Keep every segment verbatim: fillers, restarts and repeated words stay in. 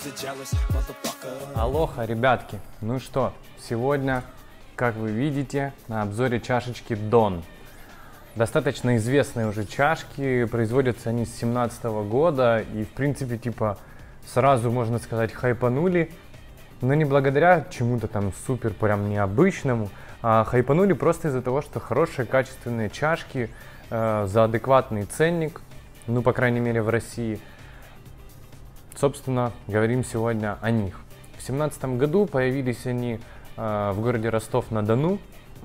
Алоха, ребятки! Ну что, сегодня, как вы видите, на обзоре чашечки Дон. Достаточно известные уже чашки, производятся они с семнадцатого года и, в принципе, типа, сразу, можно сказать, хайпанули. Но не благодаря чему-то там супер прям необычному, а хайпанули просто из-за того, что хорошие качественные чашки э, за адекватный ценник, ну, по крайней мере, в России. Собственно, говорим сегодня о них. В семнадцатом году появились они э, в городе Ростов-на-Дону.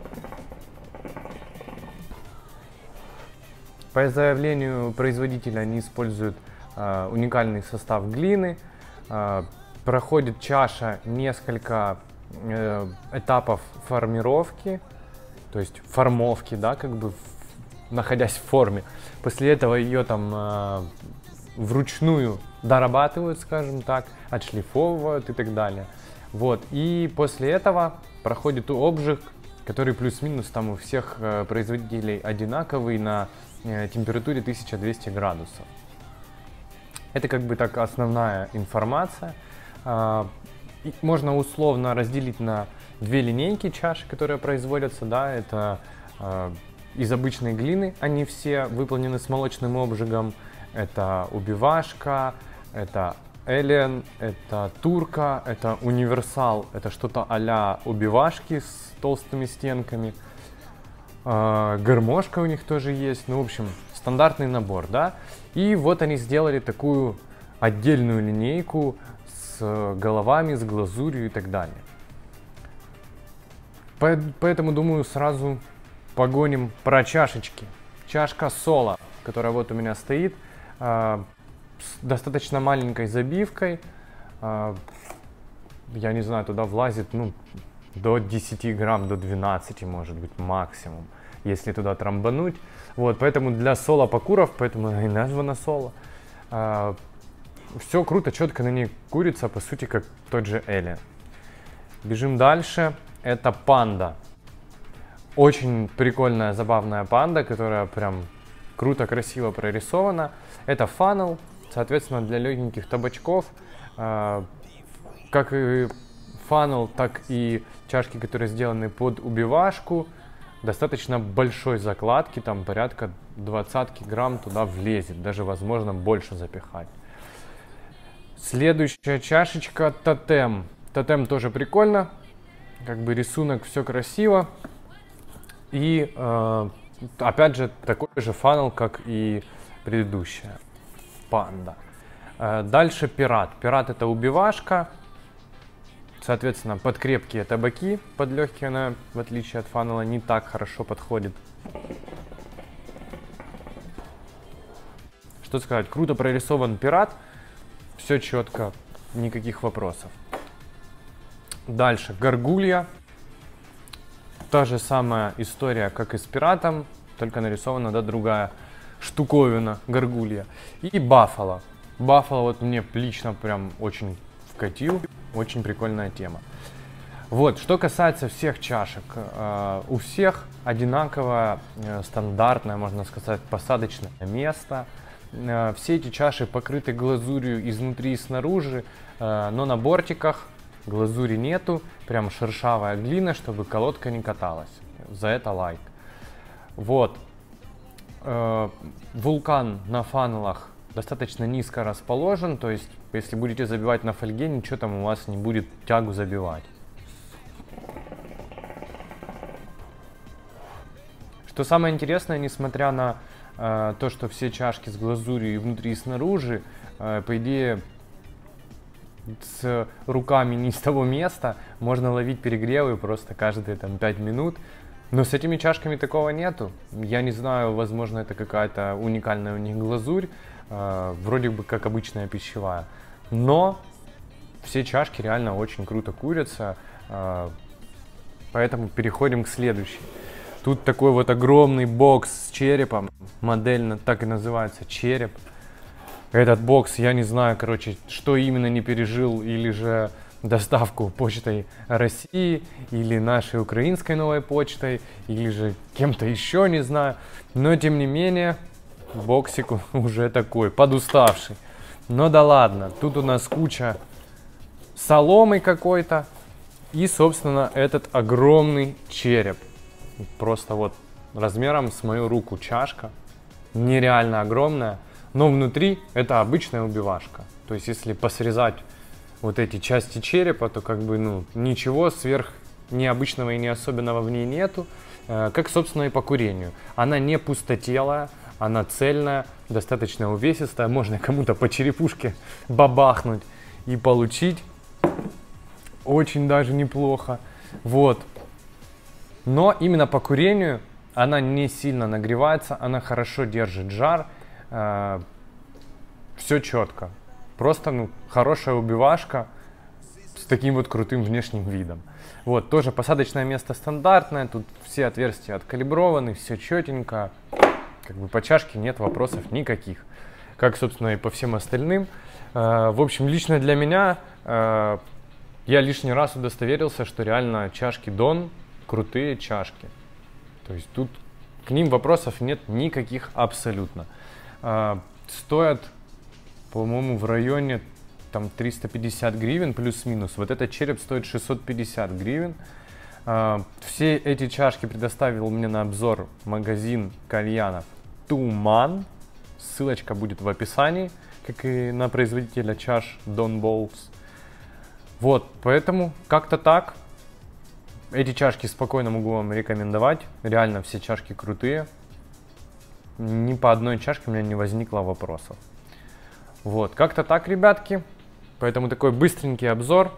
По заявлению производителя они используют э, уникальный состав глины. Э, проходит чаша несколько э, этапов формировки, то есть формовки, да, как бы в, находясь в форме. После этого ее там э, вручную дорабатывают, скажем так, отшлифовывают и так далее. Вот. И после этого проходит обжиг, который плюс-минус там у всех э, производителей одинаковый на э, температуре тысяча двести градусов. Это как бы так основная информация. Э, можно условно разделить на две линейки чаши, которые производятся. Да, это э, из обычной глины, они все выполнены с молочным обжигом. Это убивашка, это Элен, это турка, это универсал, это что-то а-ля убивашки с толстыми стенками. Э, гармошка у них тоже есть, ну, в общем, стандартный набор, да. И вот они сделали такую отдельную линейку с головами, с глазурью и так далее. Поэтому, думаю, сразу погоним про чашечки. Чашка Соло, которая вот у меня стоит, э, с достаточно маленькой забивкой. Э, я не знаю, туда влазит, ну, до десяти грамм, до двенадцати, может быть, максимум, если туда трамбануть. Вот, поэтому для соло покуров, поэтому и названа соло. Э, все круто, четко на ней курица, по сути, как тот же Элен. Бежим дальше. Это панда. Очень прикольная, забавная панда, которая прям круто, красиво прорисована. Это фанел, соответственно, для легеньких табачков. Э, как и фанел, так и чашки, которые сделаны под убивашку. Достаточно большой закладки, там порядка двадцать грамм туда влезет. Даже, возможно, больше запихать. Следующая чашечка Тотем. Тотем тоже прикольно. Как бы рисунок, все красиво. И э, опять же такой же фанел, как и предыдущая панда. Э, дальше пират. Пират — это убивашка. Соответственно, под крепкие табаки, под легкие она, в отличие от фанела, не так хорошо подходит. Что сказать, круто прорисован пират. Все четко, никаких вопросов. Дальше горгулья. Та же самая история, как и с пиратом, только нарисована, да, другая штуковина, горгулья. И баффало. Баффало вот мне лично прям очень вкатил, очень прикольная тема. Вот, что касается всех чашек, э, у всех одинаковое, э, стандартное, можно сказать, посадочное место. Э, все эти чаши покрыты глазурью изнутри и снаружи, э, но на бортиках глазури нету, прям шершавая глина, чтобы колодка не каталась. За это лайк. Вот. Э, вулкан на фанелах достаточно низко расположен, то есть, если будете забивать на фольге, ничего там у вас не будет тягу забивать. Что самое интересное, несмотря на э, то, что все чашки с глазурью и внутри и снаружи, э, по идее, с руками не с того места, можно ловить перегревы просто каждые там пять минут. Но с этими чашками такого нету. Я не знаю, возможно, это какая-то уникальная у них глазурь, э, вроде бы как обычная пищевая. Но все чашки реально очень круто курятся, э, поэтому переходим к следующей. Тут такой вот огромный бокс с черепом, модель так и называется, череп. Этот бокс, я не знаю, короче, что именно не пережил, или же доставку почтой России, или нашей украинской новой почтой, или же кем-то еще, не знаю. Но, тем не менее, боксик уже такой, подуставший. Но да ладно, тут у нас куча соломой какой-то. И, собственно, этот огромный череп. Просто вот размером с мою руку чашка. Нереально огромная. Но внутри это обычная убивашка. То есть, если посрезать вот эти части черепа, то как бы, ну, ничего сверх необычного и не особенного в ней нету. Как, собственно, и по курению. Она не пустотелая, она цельная, достаточно увесистая. Можно кому-то по черепушке бабахнуть и получить. Очень даже неплохо. Вот. Но именно по курению она не сильно нагревается, она хорошо держит жар. Э, все четко. Просто, ну, хорошая убивашка с таким вот крутым внешним видом. Вот, тоже посадочное место стандартное, тут все отверстия откалиброваны, все четенько. Как бы по чашке нет вопросов никаких. Как, собственно, и по всем остальным. Э, в общем, лично для меня... Э, Я лишний раз удостоверился, что реально чашки Дон крутые чашки. То есть тут к ним вопросов нет никаких абсолютно. А, стоят, по-моему, в районе там триста пятьдесят гривен плюс-минус. Вот этот череп стоит шестьсот пятьдесят гривен. А, все эти чашки предоставил мне на обзор магазин кальянов Туман. Ссылочка будет в описании, как и на производителя чаш Don Bowls. Вот, поэтому как-то так. Эти чашки спокойно могу вам рекомендовать. Реально все чашки крутые. Ни по одной чашке у меня не возникло вопросов. Вот, как-то так, ребятки. Поэтому такой быстренький обзор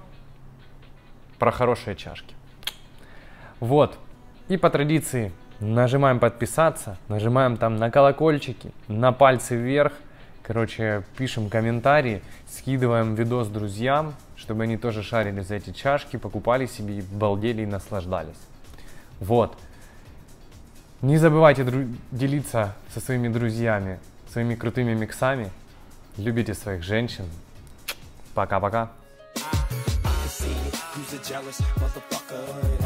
про хорошие чашки. Вот, и по традиции нажимаем подписаться, нажимаем там на колокольчики, на пальцы вверх. Короче, пишем комментарии, скидываем видос друзьям, чтобы они тоже шарили за эти чашки, покупали себе, балдели и наслаждались. Вот. Не забывайте делиться со своими друзьями, своими крутыми миксами. Любите своих женщин. Пока-пока.